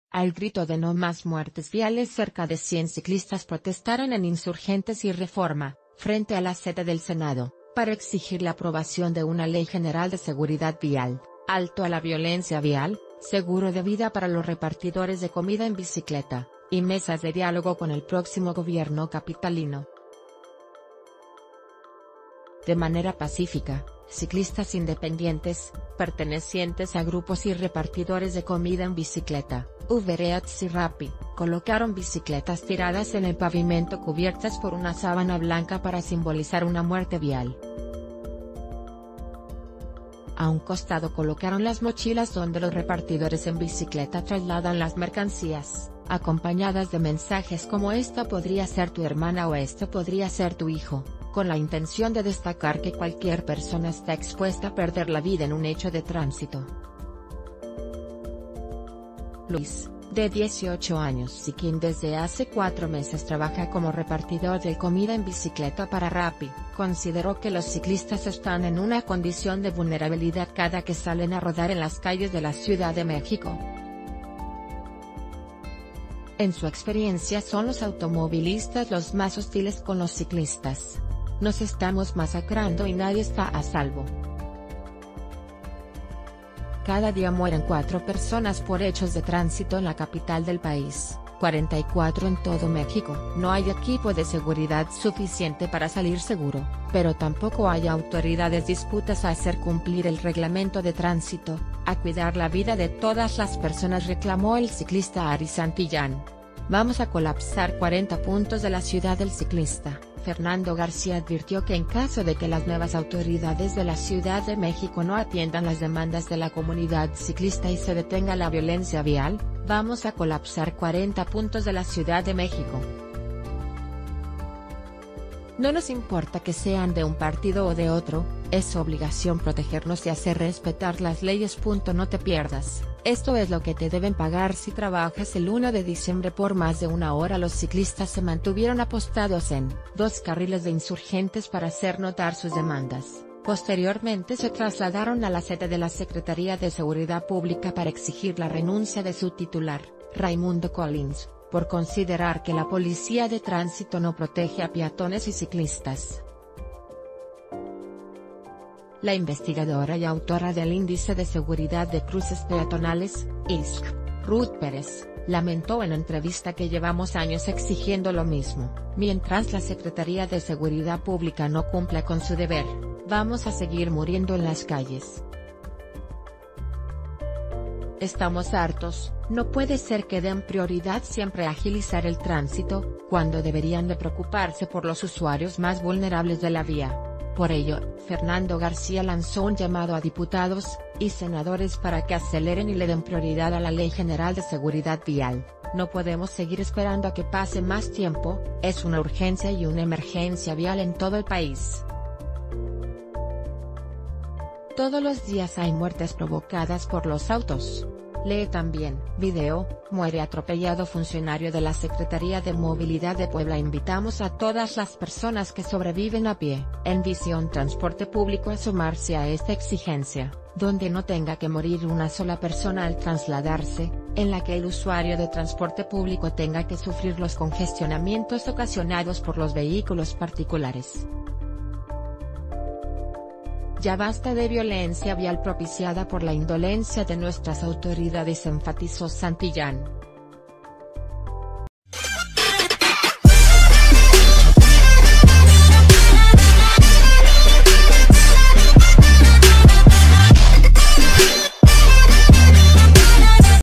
Al grito de no más muertes viales, cerca de 100 ciclistas protestaron en Insurgentes y Reforma, frente a la sede del Senado, para exigir la aprobación de una ley general de seguridad vial, alto a la violencia vial, seguro de vida para los repartidores de comida en bicicleta, y mesas de diálogo con el próximo gobierno capitalino. De manera pacífica, ciclistas independientes, pertenecientes a grupos y repartidores de comida en bicicleta, Uber Eats y Rappi, colocaron bicicletas tiradas en el pavimento cubiertas por una sábana blanca para simbolizar una muerte vial. A un costado colocaron las mochilas donde los repartidores en bicicleta trasladan las mercancías, acompañadas de mensajes como "esta podría ser tu hermana" o "esto podría ser tu hijo", con la intención de destacar que cualquier persona está expuesta a perder la vida en un hecho de tránsito. Luis, de 18 años y quien desde hace 4 meses trabaja como repartidor de comida en bicicleta para Rappi, consideró que los ciclistas están en una condición de vulnerabilidad cada que salen a rodar en las calles de la Ciudad de México. En su experiencia son los automovilistas los más hostiles con los ciclistas. Nos estamos masacrando y nadie está a salvo. Cada día mueren 4 personas por hechos de tránsito en la capital del país, 44 en todo México. No hay equipo de seguridad suficiente para salir seguro, pero tampoco hay autoridades dispuestas a hacer cumplir el reglamento de tránsito, a cuidar la vida de todas las personas, reclamó el ciclista Ari Santillán. Vamos a colapsar 40 puntos de la ciudad. Del ciclista Fernando García advirtió que en caso de que las nuevas autoridades de la Ciudad de México no atiendan las demandas de la comunidad ciclista y se detenga la violencia vial, vamos a colapsar 40 puntos de la Ciudad de México. No nos importa que sean de un partido o de otro, es su obligación protegernos y hacer respetar las leyes. No te pierdas, esto es lo que te deben pagar si trabajas. El 1 de diciembre por más de 1 hora los ciclistas se mantuvieron apostados en 2 carriles de Insurgentes para hacer notar sus demandas. Posteriormente se trasladaron a la sede de la Secretaría de Seguridad Pública para exigir la renuncia de su titular, Raimundo Collins, por considerar que la policía de tránsito no protege a peatones y ciclistas. La investigadora y autora del Índice de Seguridad de Cruces Peatonales, ISC, Ruth Pérez, lamentó en entrevista que llevamos años exigiendo lo mismo. Mientras la Secretaría de Seguridad Pública no cumpla con su deber, vamos a seguir muriendo en las calles. Estamos hartos. No puede ser que den prioridad siempre a agilizar el tránsito, cuando deberían de preocuparse por los usuarios más vulnerables de la vía. Por ello, Fernando García lanzó un llamado a diputados y senadores para que aceleren y le den prioridad a la Ley General de Seguridad Vial. No podemos seguir esperando a que pase más tiempo, es una urgencia y una emergencia vial en todo el país. Todos los días hay muertes provocadas por los autos. Lee también. Video, muere atropellado funcionario de la Secretaría de Movilidad de Puebla. Invitamos a todas las personas que sobreviven a pie, en Visión Transporte Público, a sumarse a esta exigencia, donde no tenga que morir una sola persona al trasladarse, en la que el usuario de transporte público tenga que sufrir los congestionamientos ocasionados por los vehículos particulares. Ya basta de violencia vial propiciada por la indolencia de nuestras autoridades, enfatizó Santillán.